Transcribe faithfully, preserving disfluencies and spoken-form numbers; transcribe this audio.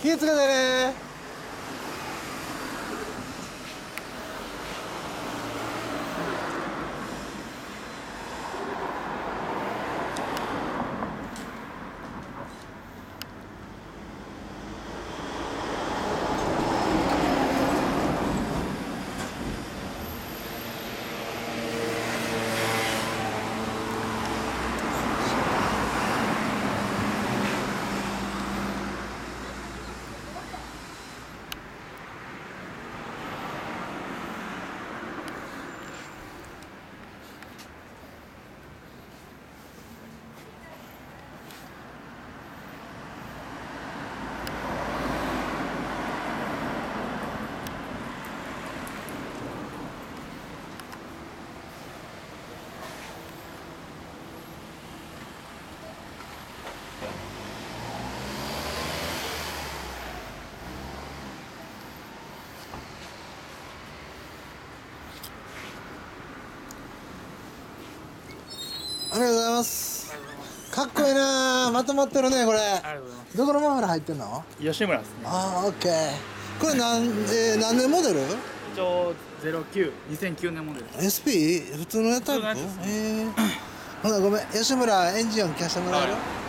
気をつけてね。ありがとうございます。かっこいいな、まとまってるねこれ。 ありがとうございます。 どこのマフラー入ってんの？ 吉村ですね。 ああ、オッケー。これなん、えー、何年モデル？ 一応ゼロきゅう、にせんきゅうねんモデルです。 エスピー？ 普通のタイプ？ 普通のやつですね。 えー、ほなごめん、吉村エンジン音聞かせてもらえる？